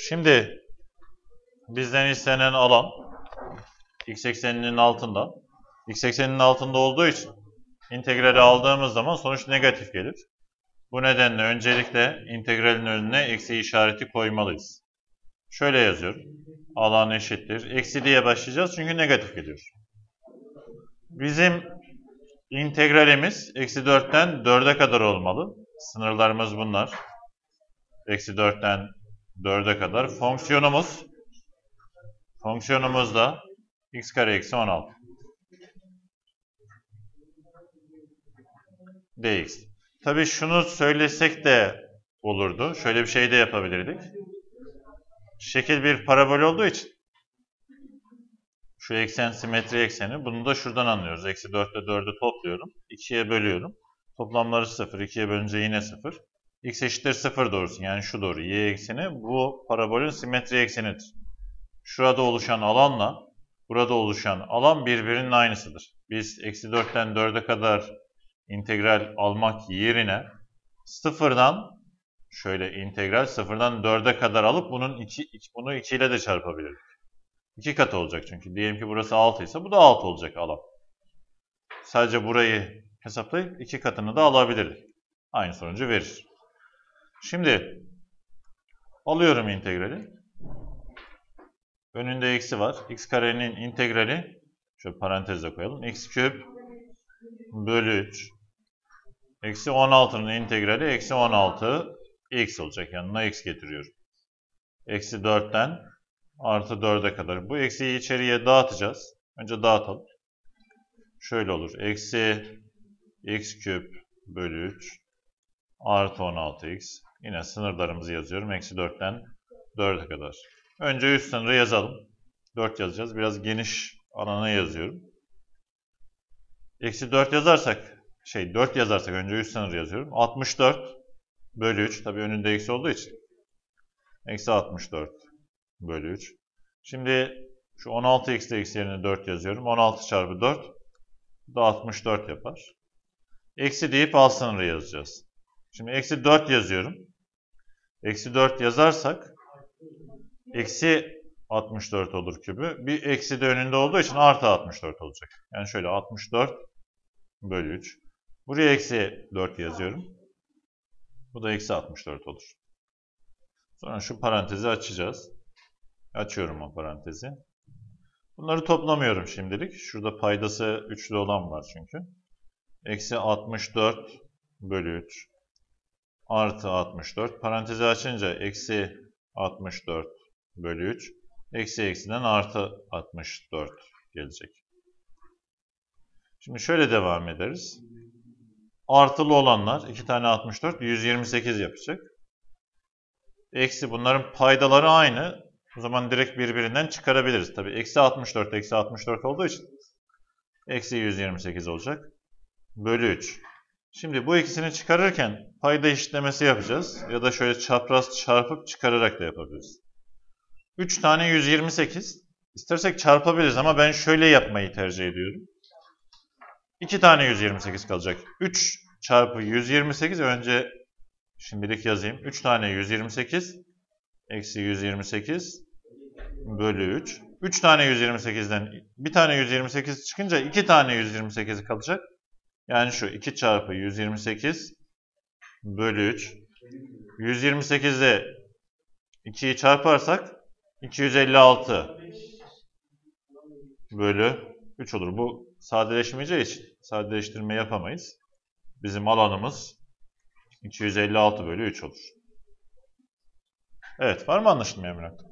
Şimdi bizden istenen alan x ekseninin altında. X ekseninin altında olduğu için integrali aldığımız zaman sonuç negatif gelir. Bu nedenle öncelikle integralin önüne eksi işareti koymalıyız. Şöyle yazıyorum. Alan eşittir. Eksi diye başlayacağız çünkü negatif geliyor. Bizim integralimiz eksi 4'ten 4'e kadar olmalı. Sınırlarımız bunlar. Eksi 4'ten 4'e kadar. Fonksiyonumuz da x kare eksi 16 dx. Tabii şunu söylesek de olurdu. Şöyle bir şey de yapabilirdik. Şekil bir parabol olduğu için şu eksen simetri ekseni. Bunu da şuradan anlıyoruz. Eksi 4 ile 4'ü topluyorum. 2'ye bölüyorum. Toplamları 0. 2'ye bölünce yine 0. X eşittir 0 doğrusu. Yani şu doğru. Y ekseni bu parabolün simetri eksenidir. Şurada oluşan alanla burada oluşan alan birbirinin aynısıdır. Biz eksi 4'ten 4'e kadar integral almak yerine sıfırdan şöyle integral sıfırdan 4'e kadar alıp bunu 2 ile de çarpabiliriz. 2 katı olacak çünkü. Diyelim ki burası 6 ise bu da 6 olacak alan. Sadece burayı hesaplayıp 2 katını da alabiliriz. Aynı sonucu verir. Şimdi alıyorum integrali. Önünde eksi var. X karenin integrali şöyle parantezle koyalım. X küp bölü 3. Eksi 16'nın integrali eksi 16 x olacak. Yanına x getiriyorum. Eksi 4'ten artı 4'e kadar. Bu eksiyi içeriye dağıtacağız. Önce dağıtalım. Şöyle olur. Eksi x küp bölü 3 artı 16x. Yine sınırlarımızı yazıyorum. Eksi 4'ten 4'e kadar. Önce üst sınırı yazalım. 4 yazacağız. Biraz geniş alana yazıyorum. Eksi 4 yazarsak, 4 yazarsak önce üst sınırı yazıyorum. 64 bölü 3. Tabii önünde eksi olduğu için. Eksi 64 bölü 3. Şimdi şu 16x de x yerine 4 yazıyorum. 16 çarpı 4 da 64 yapar. Eksi deyip alt sınırı yazacağız. Şimdi eksi 4 yazıyorum. Eksi 4 yazarsak eksi 64 olur kübü. Bir eksi de önünde olduğu için artı 64 olacak. Yani şöyle 64 bölü 3. Buraya eksi 4 yazıyorum. Bu da eksi 64 olur. Sonra şu parantezi açacağız. Açıyorum o parantezi. Bunları toplamıyorum şimdilik. Şurada paydası üçlü olan var çünkü. Eksi 64 bölü 3 artı 64. Parantezi açınca eksi 64 bölü 3. Eksi eksiden artı 64 gelecek. Şimdi şöyle devam ederiz. Artılı olanlar 2 tane 64 128 yapacak. Eksi bunların paydaları aynı. O zaman direkt birbirinden çıkarabiliriz. Tabii eksi 64 eksi 64 olduğu için eksi 128 olacak. Bölü 3. Şimdi bu ikisini çıkarırken payda eşitlemesi yapacağız. Ya da şöyle çapraz çarpıp çıkararak da yapabiliriz. 3 tane 128. İstersek çarpabiliriz ama ben şöyle yapmayı tercih ediyorum. 2 tane 128 kalacak. 3 çarpı 128 önce şimdilik yazayım. 3 tane 128 eksi 128 bölü 3. 3 tane 128'den bir tane 128 çıkınca 2 tane 128 kalacak. Yani şu 2 çarpı 128 bölü 3. 128'de 2'yi çarparsak 256 bölü 3 olur. Bu sadeleşmeyeceği için sadeleştirme yapamayız. Bizim alanımız 256 bölü 3 olur. Evet, var mı anlaşılmayan bir nokta?